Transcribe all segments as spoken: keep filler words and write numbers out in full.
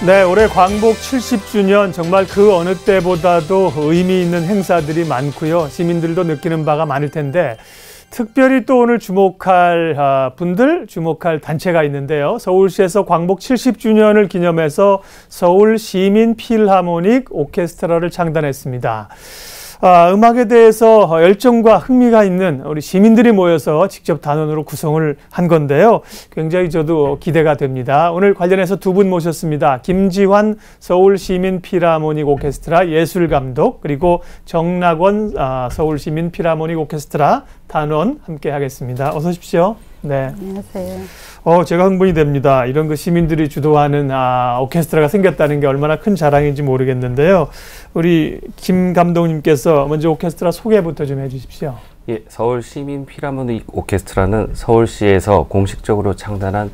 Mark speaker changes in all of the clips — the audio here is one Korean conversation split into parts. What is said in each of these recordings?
Speaker 1: 네, 올해 광복 칠십 주년 정말 그 어느 때보다도 의미 있는 행사들이 많고요. 시민들도 느끼는 바가 많을 텐데 특별히 또 오늘 주목할 분들, 주목할 단체가 있는데요. 서울시에서 광복 칠십 주년을 기념해서 서울 시민 필하모닉 오케스트라를 창단했습니다. 아, 음악에 대해서 열정과 흥미가 있는 우리 시민들이 모여서 직접 단원으로 구성을 한 건데요. 굉장히 저도 기대가 됩니다. 오늘 관련해서 두 분 모셨습니다. 김지환 서울시민 필하모닉 오케스트라 예술감독, 그리고 정낙원 아, 서울시민 필하모닉 오케스트라 단원 함께 하겠습니다. 어서 오십시오. 네.
Speaker 2: 안녕하세요.
Speaker 1: 어, 제가 흥분이 됩니다. 이런 그 시민들이 주도하는 아, 오케스트라가 생겼다는 게 얼마나 큰 자랑인지 모르겠는데요. 우리 김 감독님께서 먼저 오케스트라 소개부터 좀 해주십시오.
Speaker 3: 예, 서울 시민 필하모닉 오케스트라는 서울시에서 공식적으로 창단한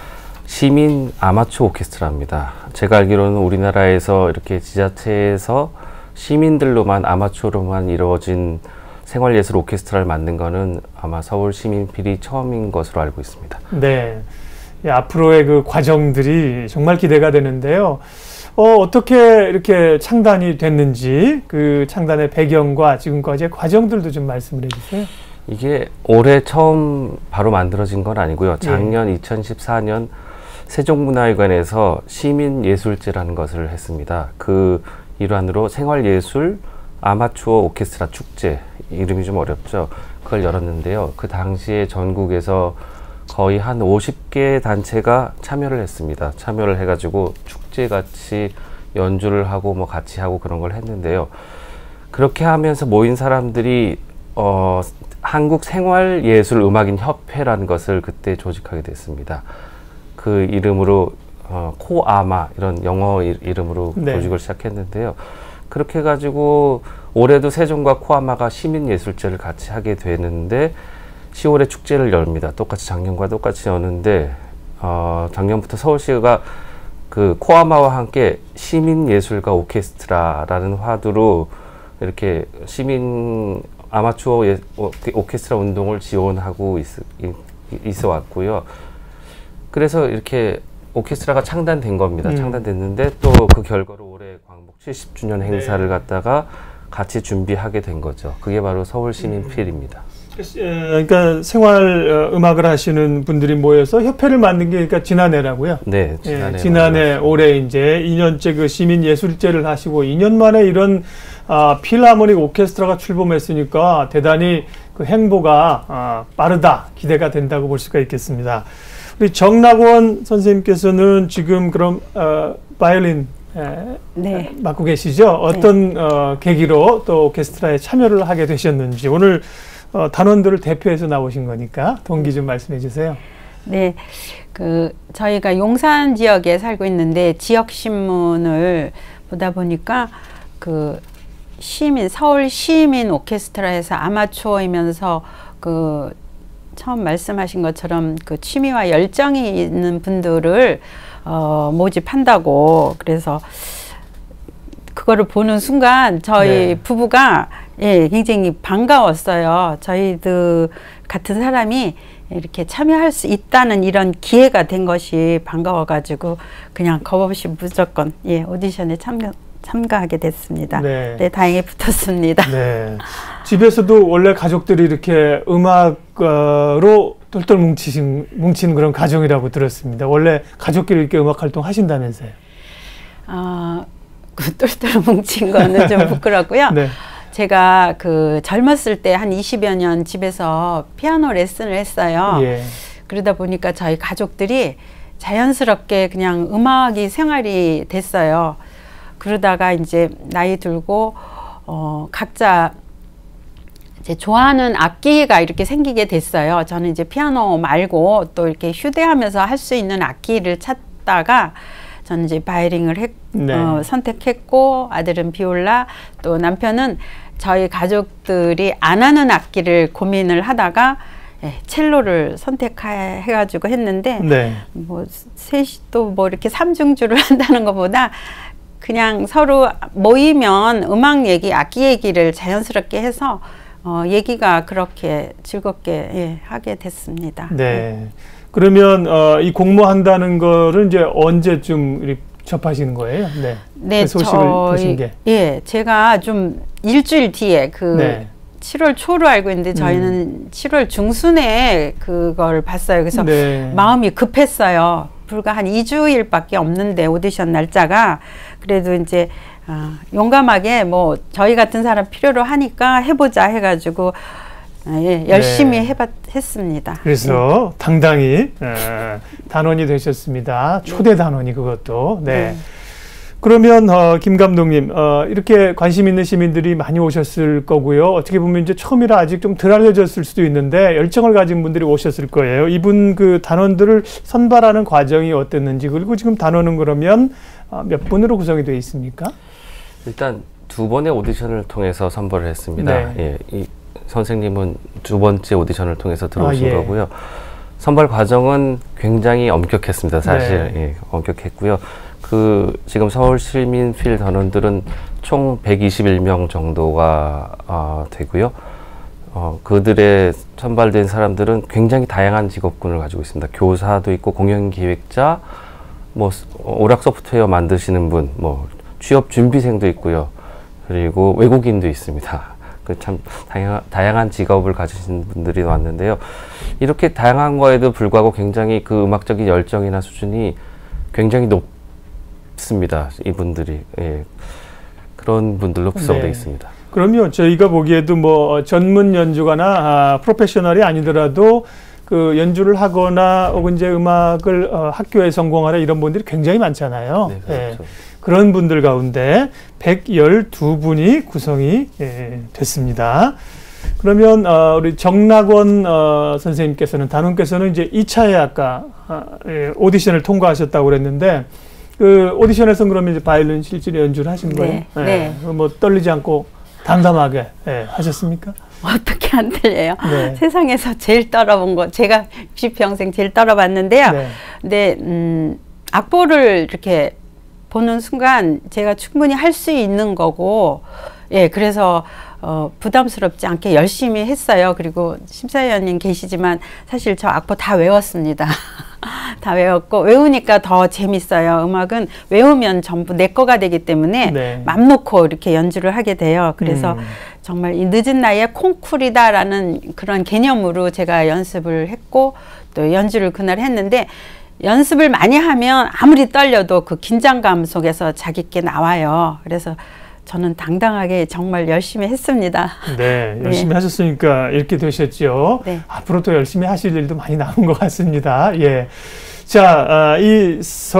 Speaker 3: 시민 아마추어 오케스트라입니다. 제가 알기로는 우리나라에서 이렇게 지자체에서 시민들로만 아마추어로만 이루어진 생활예술 오케스트라를 만든 거는 아마 서울 시민 필이 처음인 것으로 알고 있습니다.
Speaker 1: 네, 예, 앞으로의 그 과정들이 정말 기대가 되는데요. 어, 어떻게 이렇게 창단이 됐는지 그 창단의 배경과 지금까지의 과정들도 좀 말씀을 해주세요.
Speaker 3: 이게 올해 처음 바로 만들어진 건 아니고요. 작년 예. 이천십사 년 세종문화회관에서 시민예술제라는 것을 했습니다. 그 일환으로 생활예술 아마추어 오케스트라 축제, 이름이 좀 어렵죠. 그걸 열었는데요. 그 당시에 전국에서 거의 한 오십 개 단체가 참여를 했습니다. 참여를 해가지고 축제같이 연주를 하고 뭐 같이 하고 그런 걸 했는데요. 그렇게 하면서 모인 사람들이 어, 한국생활예술음악인 협회라는 것을 그때 조직하게 됐습니다. 그 이름으로 어, 코아마, 이런 영어 이름으로 네. 조직을 시작했는데요. 그렇게 해가지고 올해도 세종과 코아마가 시민예술제를 같이 하게 되는데 시월에 축제를 열립니다. 똑같이 작년과 똑같이 여는데 어, 작년부터 서울시가 그 코아마와 함께 시민예술가 오케스트라라는 화두로 이렇게 시민 아마추어 예, 오케스트라 운동을 지원하고 있, 있어 왔고요. 그래서 이렇게 오케스트라가 창단된 겁니다. 음. 창단됐는데 또 그 결과로 올해 광복 칠십 주년 행사를 네. 갖다가 같이 준비하게 된 거죠. 그게 바로 서울 시민 필입니다.
Speaker 1: 그러니까 생활 음악을 하시는 분들이 모여서 협회를 만든 게 그러니까 지난해라고요.
Speaker 3: 네, 지난해.
Speaker 1: 예, 지난해 올해 이제 이 년째 그 시민 예술제를 하시고 이 년 만에 이런 아, 필하모닉 오케스트라가 출범했으니까 대단히 그 행보가 아, 빠르다, 기대가 된다고 볼 수가 있겠습니다. 우리 정낙원 선생님께서는 지금 그럼 어, 바이올린 에,
Speaker 2: 네.
Speaker 1: 맡고 계시죠? 어떤 네. 어, 계기로 또 오케스트라에 참여를 하게 되셨는지 오늘 어, 단원들을 대표해서 나오신 거니까 동기 좀 말씀해 주세요.
Speaker 2: 네, 그 저희가 용산 지역에 살고 있는데 지역 신문을 보다 보니까 그 시민 서울 시민 오케스트라에서 아마추어이면서 그 처음 말씀하신 것처럼 그 취미와 열정이 있는 분들을 어, 모집한다고 그래서 그거를 보는 순간 저희 네. 부부가 예, 굉장히 반가웠어요. 저희들 같은 사람이 이렇게 참여할 수 있다는 이런 기회가 된 것이 반가워가지고 그냥 겁없이 무조건 예, 오디션에 참여, 참가하게 됐습니다. 네. 네, 다행히 붙었습니다.
Speaker 1: 네. 집에서도 원래 가족들이 이렇게 음악으로 똘똘 뭉치신, 뭉치는 그런 가정이라고 들었습니다. 원래 가족끼리 이렇게 음악 활동 하신다면서요?
Speaker 2: 아, 그 똘똘 뭉친 거는 좀 부끄럽고요. 네. 제가 그 젊었을 때 한 이십여 년 집에서 피아노 레슨을 했어요. 예. 그러다 보니까 저희 가족들이 자연스럽게 그냥 음악이 생활이 됐어요. 그러다가 이제 나이 들고 어, 각자 이제 좋아하는 악기가 이렇게 생기게 됐어요. 저는 이제 피아노 말고 또 이렇게 휴대하면서 할 수 있는 악기를 찾다가 저는 이제 바이올린을 했, 네. 어, 선택했고 아들은 비올라, 또 남편은 저희 가족들이 안 하는 악기를 고민을 하다가 예, 첼로를 선택해가지고 했는데 네. 뭐 셋이 또 뭐 이렇게 삼중주를 한다는 것보다 그냥 서로 모이면 음악 얘기, 악기 얘기를 자연스럽게 해서 어, 얘기가 그렇게 즐겁게 예, 하게 됐습니다.
Speaker 1: 네. 네. 그러면 어, 이 공모한다는 거를 이제 언제쯤 접하시는 거예요? 네.
Speaker 2: 네,
Speaker 1: 그 소식을
Speaker 2: 저희,
Speaker 1: 보신 게.
Speaker 2: 예, 제가 좀 일주일 뒤에 그
Speaker 1: 네.
Speaker 2: 칠월 초로 알고 있는데 저희는 음. 칠월 중순에 그걸 봤어요. 그래서 네. 마음이 급했어요. 불과 한 이 주일밖에 없는데 오디션 날짜가. 그래도 이제 아, 용감하게 뭐 저희 같은 사람 필요로 하니까 해보자 해가지고 예, 열심히 네. 해봤, 했습니다.
Speaker 1: 그래서 네. 당당히 에, 단원이 되셨습니다. 초대 단원이 그것도. 네. 네. 그러면 어, 김 감독님 어, 이렇게 관심 있는 시민들이 많이 오셨을 거고요. 어떻게 보면 이제 처음이라 아직 좀 덜 알려졌을 수도 있는데 열정을 가진 분들이 오셨을 거예요. 이분 그 단원들을 선발하는 과정이 어땠는지, 그리고 지금 단원은 그러면 어, 몇 분으로 구성이 되어 있습니까?
Speaker 3: 일단 두 번의 오디션을 통해서 선발을 했습니다.
Speaker 1: 네.
Speaker 3: 예, 이 선생님은 두 번째 오디션을 통해서 들어오신
Speaker 1: 아, 예.
Speaker 3: 거고요. 선발 과정은 굉장히 엄격했습니다. 사실
Speaker 1: 네.
Speaker 3: 예, 엄격했고요. 그 지금 서울시민필 단원들은 총 백이십일 명 정도가 어, 되고요. 어, 그들의 선발된 사람들은 굉장히 다양한 직업군을 가지고 있습니다. 교사도 있고 공연기획자, 뭐 오락 소프트웨어 만드시는 분, 뭐 취업 준비생도 있고요. 그리고 외국인도 있습니다. 그 참 다양한, 다양한 직업을 가지신 분들이 왔는데요. 이렇게 다양한 거에도 불구하고 굉장히 그 음악적인 열정이나 수준이 굉장히 높습니다. 이분들이. 예. 그런 분들로 구성되어 네. 있습니다.
Speaker 1: 그럼요. 저희가 보기에도 뭐 전문 연주가나 아, 프로페셔널이 아니더라도 그 연주를 하거나 혹은 이제 음악을 어, 학교에 전공하라 이런 분들이 굉장히 많잖아요.
Speaker 3: 네, 그렇죠.
Speaker 1: 예. 그런 분들 가운데 백십이 분이 구성이 예, 됐습니다. 그러면 어, 우리 정낙원 어, 선생님께서는 단원께서는 이제 이 차에 아까 아, 예, 오디션을 통과하셨다고 그랬는데 그 오디션에서 그러면 이제 바이올린 실제로 연주를 하신 거예요?
Speaker 2: 네. 예. 네.
Speaker 1: 뭐 떨리지 않고 담담하게 예, 하셨습니까?
Speaker 2: 어떻게 안 들려요?
Speaker 1: 네.
Speaker 2: 세상에서 제일 떨어본 거 제가 육십 평생 제일 떨어봤는데요. 네. 근데 음, 악보를 이렇게 보는 순간 제가 충분히 할 수 있는 거고, 예, 그래서 어, 부담스럽지 않게 열심히 했어요. 그리고 심사위원님 계시지만 사실 저 악보 다 외웠습니다. 다 외웠고 외우니까 더 재밌어요. 음악은 외우면 전부 내 거가 되기 때문에
Speaker 1: 네.
Speaker 2: 맘 놓고 이렇게 연주를 하게 돼요. 그래서 음. 정말 이 늦은 나이에 콩쿨이다라는 그런 개념으로 제가 연습을 했고 또 연주를 그날 했는데, 연습을 많이 하면 아무리 떨려도 그 긴장감 속에서 자기께 나와요. 그래서 저는 당당하게 정말 열심히 했습니다.
Speaker 1: 네, 열심히 네. 하셨으니까 이렇게 되셨죠. 네. 앞으로 또 열심히 하실 일도 많이 남은 것 같습니다. 예. 자, 아, 이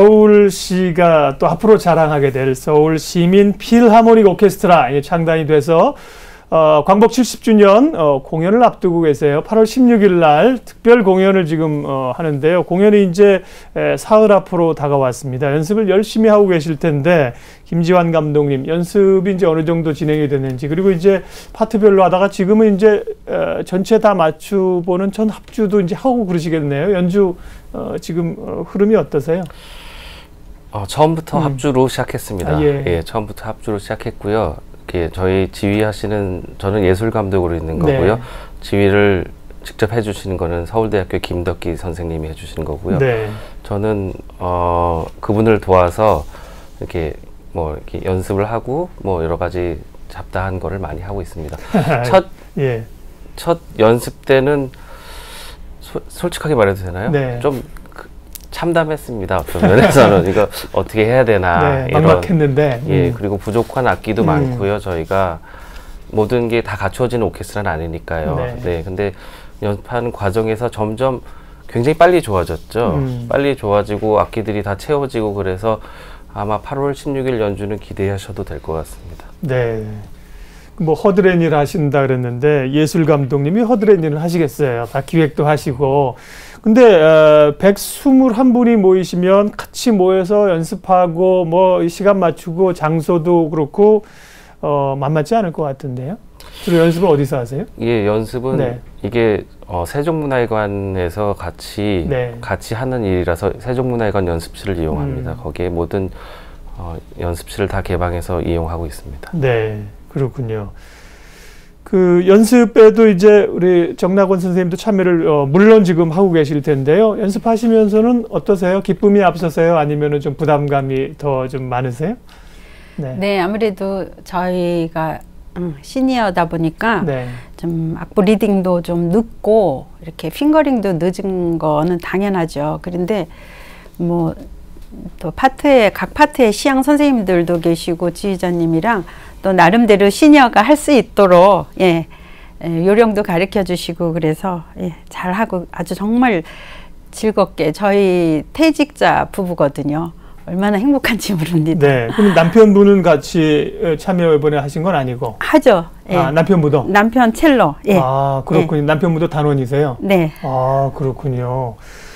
Speaker 1: 서울시가 또 앞으로 자랑하게 될 서울 시민 필하모닉 오케스트라 창단이 돼서 어, 광복 칠십 주년 어, 공연을 앞두고 계세요. 팔월 십육일 날 특별 공연을 지금 어, 하는데요. 공연이 이제 에, 사흘 앞으로 다가왔습니다. 연습을 열심히 하고 계실 텐데 김지환 감독님, 연습이 이제 어느 정도 진행이 됐는지, 그리고 이제 파트별로 하다가 지금은 이제 에, 전체 다 맞추보는 전 합주도 이제 하고 그러시겠네요. 연주 어, 지금 어, 흐름이 어떠세요?
Speaker 3: 어, 처음부터 음. 합주로 시작했습니다.
Speaker 1: 아, 예.
Speaker 3: 예, 처음부터 합주로 시작했고요. 이렇게 저희 지휘하시는, 저는 예술 감독으로 있는 거고요. 네. 지휘를 직접 해주시는 거는 서울대학교 김덕기 선생님이 해주시는 거고요. 네. 저는 어, 그분을 도와서 이렇게 뭐 이렇게 연습을 하고 뭐 여러 가지 잡다한 거를 많이 하고 있습니다. 첫,
Speaker 1: 예.
Speaker 3: 첫 연습 때는 소, 솔직하게 말해도 되나요?
Speaker 1: 네.
Speaker 3: 좀 참담했습니다. 어떤 면에서는 이거 어떻게 해야 되나.
Speaker 1: 네, 막막했는데.
Speaker 3: 음. 예, 그리고 부족한 악기도 음. 많고요. 저희가 모든 게 다 갖춰진 오케스트라는 아니니까요. 네. 네, 근데 연습하는 과정에서 점점 굉장히 빨리 좋아졌죠. 음. 빨리 좋아지고 악기들이 다 채워지고, 그래서 아마 팔월 십육일 연주는 기대하셔도 될 것 같습니다.
Speaker 1: 네. 뭐 허드렛 일 하신다 그랬는데 예술 감독님이 허드렛 일을 하시겠어요. 다 기획도 하시고. 근데 어, 백이십일 분이 모이시면 같이 모여서 연습하고 뭐 시간 맞추고 장소도 그렇고 어, 만만치 않을 것 같은데요. 주로 연습을 어디서 하세요?
Speaker 3: 예, 연습은 네. 이게 어, 세종문화회관에서 같이 네. 같이 하는 일이라서 세종문화회관 연습실을 이용합니다. 음. 거기에 모든 어, 연습실을 다 개방해서 이용하고 있습니다.
Speaker 1: 네, 그렇군요. 그 연습에도 이제 우리 정낙원 선생님도 참여를 어, 물론 지금 하고 계실 텐데요. 연습하시면서는 어떠세요? 기쁨이 앞서세요? 아니면은 좀 부담감이 더 좀 많으세요?
Speaker 2: 네. 네, 아무래도 저희가 음, 시니어다 보니까 네. 좀 악보 리딩도 좀 늦고 이렇게 핑거링도 늦은 거는 당연하죠. 그런데 뭐 또 파트에 각 파트에 시향 선생님들도 계시고 지휘자님이랑 또 나름대로 시니어가 할 수 있도록 예, 예, 요령도 가르쳐 주시고 그래서 예, 잘하고 아주 정말 즐겁게 저희 퇴직자 부부거든요. 얼마나 행복한지 모릅니다.
Speaker 1: 네. 그럼 남편분은 같이 참여 이번에 하신 건 아니고?
Speaker 2: 하죠. 예.
Speaker 1: 아, 남편분도?
Speaker 2: 남편 첼로. 예.
Speaker 1: 아, 그렇군요. 예. 남편분도 단원이세요?
Speaker 2: 네.
Speaker 1: 아, 그렇군요.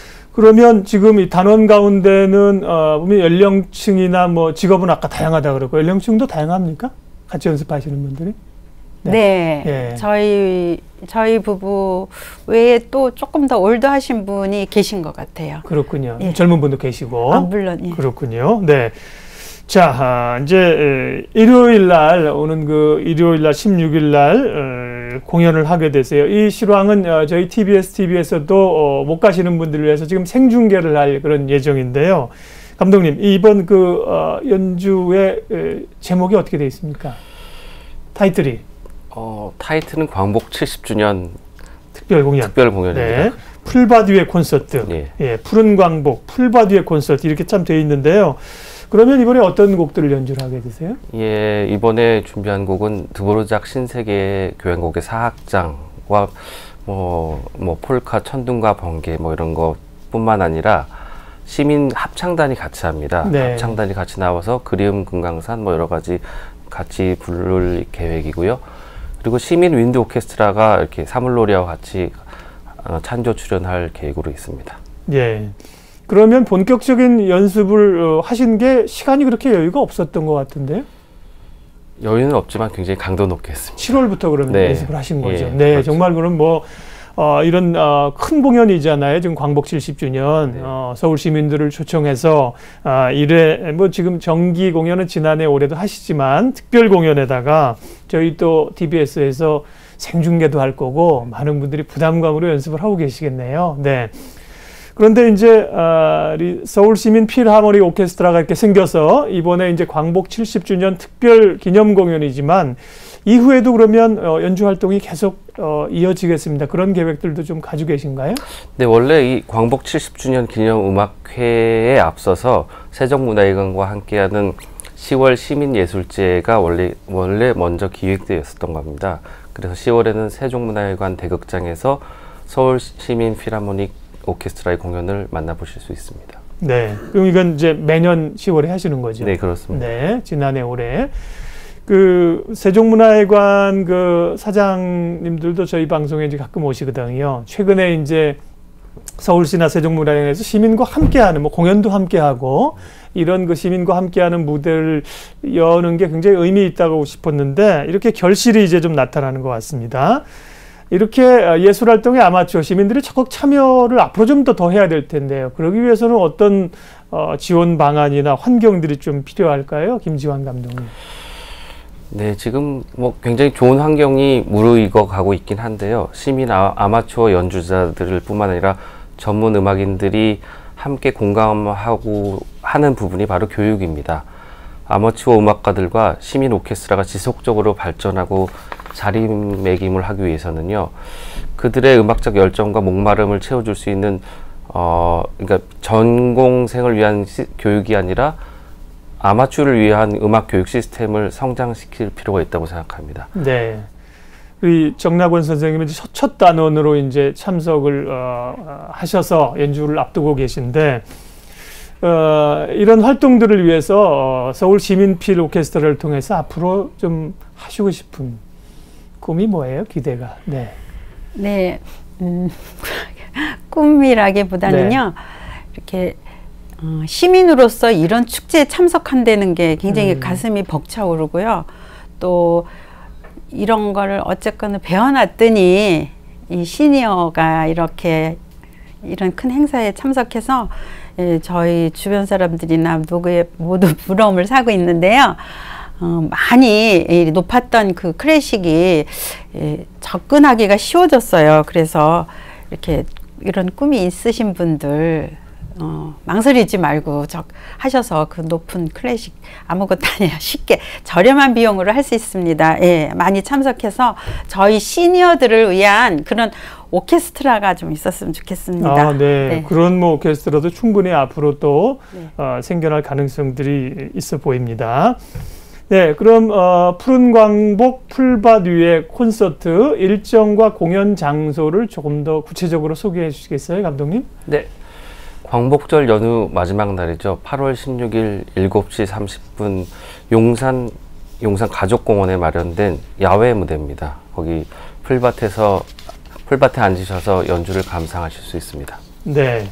Speaker 1: 그러면 지금 이 단원 가운데는 어, 보면 연령층이나 뭐 직업은 아까 다양하다 그러고 연령층도 다양합니까? 같이 연습하시는 분들이?
Speaker 2: 네. 네. 예. 저희 저희 부부 외에 또 조금 더 올드하신 분이 계신 것 같아요.
Speaker 1: 그렇군요. 예. 젊은 분도 계시고.
Speaker 2: 아, 물론. 예.
Speaker 1: 그렇군요. 네. 자, 아, 이제 일요일 날 오는 그 일요일 날 십육 일 날 어, 공연을 하게 되세요. 이 실황은 어, 저희 티비에스 티비에서도 어, 못 가시는 분들을 위해서 지금 생중계를 할 그런 예정인데요. 감독님, 이번 그 어, 연주의 에, 제목이 어떻게 되어 있습니까? 타이틀이?
Speaker 3: 어, 타이틀은 광복 칠십 주년
Speaker 1: 특별 공연.
Speaker 3: 특별 공연입니다.
Speaker 1: 네. 풀바디의 콘서트.
Speaker 3: 예.
Speaker 1: 예, 푸른 광복, 풀바디의 콘서트 이렇게 참 되어 있는데요. 그러면 이번에 어떤 곡들을 연주를 하게 되세요?
Speaker 3: 예, 이번에 준비한 곡은 드보르작 신세계 교향곡의 사악장과 뭐, 뭐 폴카, 천둥과 번개 뭐 이런 것뿐만 아니라 시민 합창단이 같이 합니다. 네. 합창단이 같이 나와서 그리움 금강산 뭐 여러 가지 같이 부를 계획이고요. 그리고 시민 윈드 오케스트라가 이렇게 사물놀이와 같이 찬조 출연할 계획으로 있습니다.
Speaker 1: 예. 그러면 본격적인 연습을 어, 하신 게 시간이 그렇게 여유가 없었던 것 같은데요?
Speaker 3: 여유는 없지만 굉장히 강도 높게 했습니다.
Speaker 1: 칠월부터 그러면
Speaker 3: 네.
Speaker 1: 연습을 하신 거죠.
Speaker 3: 예,
Speaker 1: 네,
Speaker 3: 그렇죠.
Speaker 1: 정말 그럼 뭐 어, 이런 어, 큰 공연이잖아요. 지금 광복 칠십 주년
Speaker 3: 네.
Speaker 1: 어, 서울 시민들을 초청해서 어, 일회 뭐 지금 정기 공연은 지난해 올해도 하시지만 특별 공연에다가 저희 또 티비에스에서 생중계도 할 거고 많은 분들이 부담감으로 연습을 하고 계시겠네요. 네. 그런데 이제 어, 서울 시민 필하모닉 오케스트라가 이렇게 생겨서 이번에 이제 광복 칠십 주년 특별 기념 공연이지만 이후에도 그러면 어, 연주 활동이 계속 어, 이어지겠습니다. 그런 계획들도 좀 가지고 계신가요?
Speaker 3: 네, 원래 이 광복 칠십 주년 기념 음악회에 앞서서 세종문화회관과 함께하는 시월 시민예술제가 원래 원래 먼저 기획되었었던 겁니다. 그래서 시월에는 세종문화회관 대극장에서 서울 시민 필하모닉 오케스트라의 공연을 만나보실 수 있습니다.
Speaker 1: 네, 그럼 이건 이제 매년 시월에 하시는 거죠?
Speaker 3: 네, 그렇습니다.
Speaker 1: 네, 지난해 올해 그 세종문화회관 그 사장님들도 저희 방송에 이제 가끔 오시거든요. 최근에 이제 서울시나 세종문화회관에서 시민과 함께하는 뭐 공연도 함께하고 이런 그 시민과 함께하는 무대를 여는 게 굉장히 의미 있다고 싶었는데 이렇게 결실이 이제 좀 나타나는 것 같습니다. 이렇게 예술활동에 아마추어 시민들이 적극 참여를 앞으로 좀 더 더 해야 될 텐데요. 그러기 위해서는 어떤 어, 지원 방안이나 환경들이 좀 필요할까요? 김지환 감독님.
Speaker 3: 네, 지금 뭐 굉장히 좋은 환경이 무르익어 가고 있긴 한데요. 시민 아, 아마추어 연주자들 뿐만 아니라 전문 음악인들이 함께 공감하고 하는 부분이 바로 교육입니다. 아마추어 음악가들과 시민 오케스트라가 지속적으로 발전하고 자리매김을 하기 위해서는요, 그들의 음악적 열정과 목마름을 채워줄 수 있는 어, 그러니까 전공생을 위한 시, 교육이 아니라 아마추어를 위한 음악 교육 시스템을 성장시킬 필요가 있다고 생각합니다.
Speaker 1: 네, 우리 정낙원 선생님은 첫, 첫 단원으로 이제 참석을 어, 하셔서 연주를 앞두고 계신데. 어, 이런 활동들을 위해서 어, 서울 시민필 오케스트라를 통해서 앞으로 좀 하시고 싶은 꿈이 뭐예요? 기대가. 네.
Speaker 2: 네. 음, 꿈이라기보다는요. 네. 이렇게 어, 시민으로서 이런 축제에 참석한다는 게 굉장히 음. 가슴이 벅차오르고요. 또 이런 거를 어쨌거나 배워놨더니 이 시니어가 이렇게 이런 큰 행사에 참석해서 예, 저희 주변 사람들이나 누구의 모두 부러움을 사고 있는데요. 어, 많이 높았던 그 클래식이 예, 접근하기가 쉬워졌어요. 그래서 이렇게 이런 꿈이 있으신 분들 어, 망설이지 말고 적 하셔서 그 높은 클래식 아무것도 아니야 쉽게 저렴한 비용으로 할 수 있습니다. 예, 많이 참석해서 저희 시니어들을 위한 그런 오케스트라가 좀 있었으면 좋겠습니다.
Speaker 1: 아, 네. 네. 그런 뭐 오케스트라도 충분히 앞으로 또
Speaker 2: 네.
Speaker 1: 어, 생겨날 가능성들이 있어 보입니다. 네, 그럼 어, 푸른 광복 풀밭 위의 콘서트 일정과 공연 장소를 조금 더 구체적으로 소개해 주시겠어요, 감독님?
Speaker 3: 네. 광복절 연휴 마지막 날이죠. 팔월 십육일 일곱 시 삼십 분 용산 용산 가족공원에 마련된 야외 무대입니다. 거기 풀밭에서 풀밭에 앉으셔서 연주를 감상하실 수 있습니다.
Speaker 1: 네.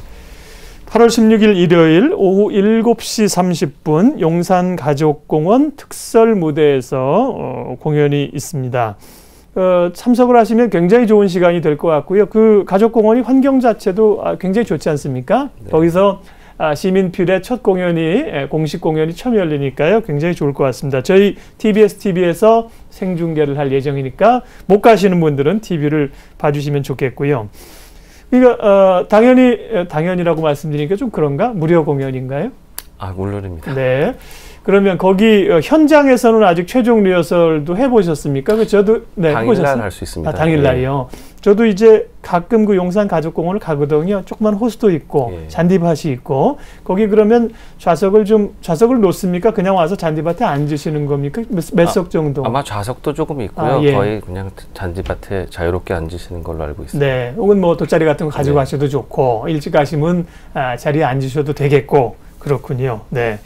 Speaker 1: 팔월 십육일 일요일 오후 일곱 시 삼십 분 용산 가족공원 특설 무대에서 어, 공연이 있습니다. 어, 참석을 하시면 굉장히 좋은 시간이 될 것 같고요. 그 가족공원이 환경 자체도 아, 굉장히 좋지 않습니까? 네. 거기서 아, 시민필의 첫 공연이 예, 공식 공연이 처음 열리니까요. 굉장히 좋을 것 같습니다. 저희 티비에스 티비에서 생중계를 할 예정이니까 못 가시는 분들은 티비를 봐주시면 좋겠고요. 그러니까 어, 당연히 당연히라고 말씀드리니까 좀 그런가? 무료 공연인가요?
Speaker 3: 아, 물론입니다.
Speaker 1: 네. 그러면 거기 현장에서는 아직 최종 리허설도 해보셨습니까? 그 저도 네,
Speaker 3: 당일날 할 수 있습니다.
Speaker 1: 아, 당일날이요. 네. 저도 이제 가끔 그 용산 가족공원을 가거든요. 조그만 호수도 있고 예. 잔디밭이 있고 거기 그러면 좌석을 좀 좌석을 놓습니까? 그냥 와서 잔디밭에 앉으시는 겁니까? 몇 석
Speaker 3: 아,
Speaker 1: 정도?
Speaker 3: 아마 좌석도 조금 있고요. 아, 예. 거의 그냥 잔디밭에 자유롭게 앉으시는 걸로 알고 있습니다.
Speaker 1: 네, 혹은 뭐 돗자리 같은 거 가지고
Speaker 3: 네.
Speaker 1: 가셔도 좋고 일찍 가시면 아, 자리에 앉으셔도 되겠고 그렇군요. 네.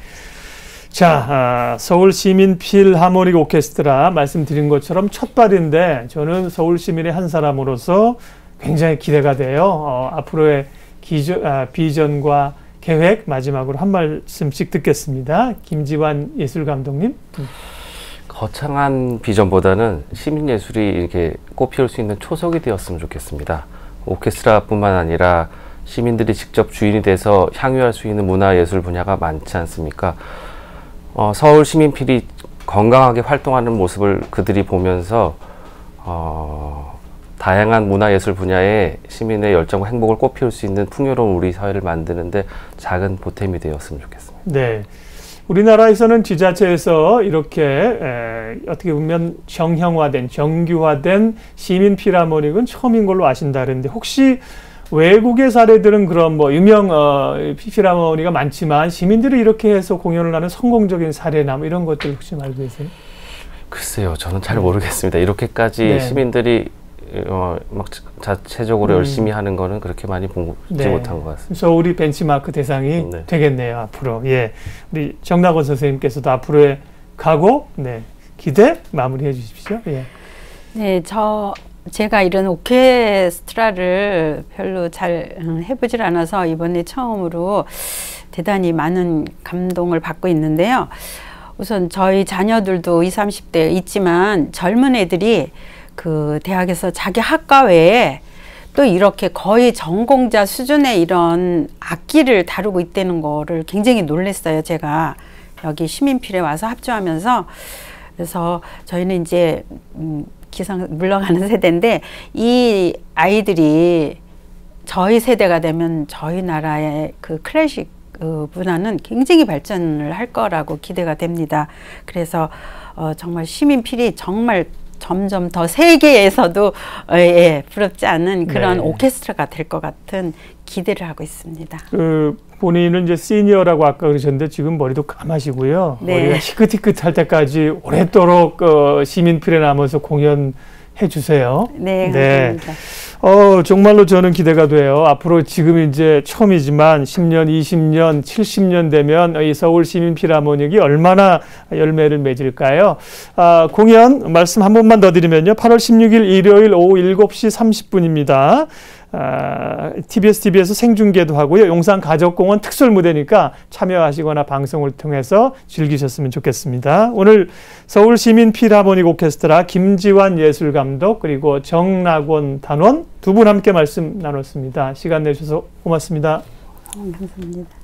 Speaker 1: 자, 아, 서울 시민 필하모닉 오케스트라 말씀드린 것처럼 첫 발인데 저는 서울 시민의 한 사람으로서 굉장히 기대가 돼요. 어, 앞으로의 기저, 아, 비전과 계획 마지막으로 한 말씀씩 듣겠습니다. 김지환 예술감독님. 음.
Speaker 3: 거창한 비전보다는 시민예술이 이렇게 꽃피울 수 있는 초석이 되었으면 좋겠습니다. 오케스트라뿐만 아니라 시민들이 직접 주인이 돼서 향유할 수 있는 문화예술 분야가 많지 않습니까? 어, 서울 시민필이 건강하게 활동하는 모습을 그들이 보면서 어, 다양한 문화예술 분야에 시민의 열정과 행복을 꽃피울 수 있는 풍요로운 우리 사회를 만드는데 작은 보탬이 되었으면 좋겠습니다.
Speaker 1: 네, 우리나라에서는 지자체에서 이렇게 에, 어떻게 보면 정형화된, 정규화된 시민 필하모닉은 처음인 걸로 아신다는데 혹시 외국의 사례들은 그런 뭐 유명 어, 필하모니가 많지만 시민들이 이렇게 해서 공연을 하는 성공적인 사례나 뭐 이런 것들 혹시 알고 계세요?
Speaker 3: 글쎄요, 저는 잘 모르겠습니다. 이렇게까지
Speaker 1: 네.
Speaker 3: 시민들이 어, 막 자체적으로 음. 열심히 하는 거는 그렇게 많이 보지 네. 못한 것 같습니다.
Speaker 1: 서울이 벤치마크 대상이 네. 되겠네요, 앞으로. 예, 우리 정낙원 선생님께서도 앞으로의 각오, 네, 기대 마무리해 주십시오. 예.
Speaker 2: 네, 저 제가 이런 오케스트라를 별로 잘 해보질 않아서 이번에 처음으로 대단히 많은 감동을 받고 있는데요. 우선 저희 자녀들도 이십, 삼십 대 있지만 젊은 애들이 그 대학에서 자기 학과 외에 또 이렇게 거의 전공자 수준의 이런 악기를 다루고 있다는 거를 굉장히 놀랐어요. 제가 여기 시민필에 와서 합주하면서. 그래서 저희는 이제 음, 기상 물러가는 세대인데 이 아이들이 저희 세대가 되면 저희 나라의 그 클래식 그 문화는 굉장히 발전을 할 거라고 기대가 됩니다. 그래서 어, 정말 시민필이 정말 점점 더 세계에서도 어, 예, 부럽지 않은 그런 네. 오케스트라가 될 것 같은 기대를 하고 있습니다.
Speaker 1: 그 본인은 이제 시니어라고 아까 그러셨는데 지금 머리도 까마시고요. 네. 머리가 희끗희끗할 때까지 오랫도록 어, 시민필에 남아서 공연해 주세요.
Speaker 2: 네, 감사합니다.
Speaker 1: 네. 어, 정말로 저는 기대가 돼요. 앞으로 지금 이제 처음이지만 십 년, 이십 년, 칠십 년 되면 이 서울 시민 필하모닉이 얼마나 열매를 맺을까요? 아, 공연 말씀 한 번만 더 드리면요. 팔월 십육일 일요일 오후 일곱 시 삼십 분입니다. 아, 티비에스 티비에서 생중계도 하고요. 용산 가족공원 특설 무대니까 참여하시거나 방송을 통해서 즐기셨으면 좋겠습니다. 오늘 서울 시민 필하모닉 오케스트라 김지환 예술감독 그리고 정낙원 단원 두 분 함께 말씀 나눴습니다. 시간 내주셔서 고맙습니다.
Speaker 2: 감사합니다.